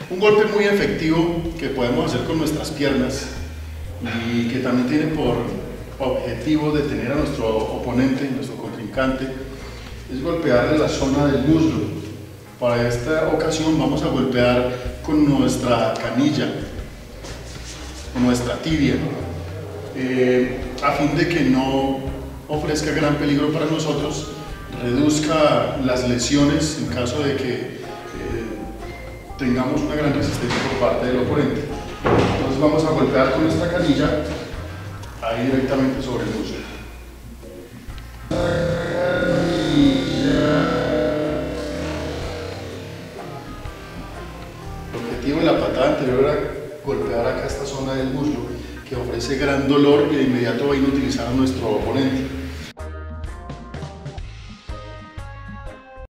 Un golpe muy efectivo que podemos hacer con nuestras piernas y que también tiene por objetivo detener a nuestro oponente, nuestro contrincante, es golpearle la zona del muslo. Para esta ocasión vamos a golpear con nuestra canilla, con nuestra tibia, a fin de que no ofrezca gran peligro para nosotros, reduzca las lesiones en caso de que tengamos una gran resistencia por parte del oponente. Entonces vamos a golpear con esta canilla ahí directamente sobre el muslo. El objetivo de la patada anterior era golpear acá esta zona del muslo que ofrece gran dolor y de inmediato va a inutilizar a nuestro oponente.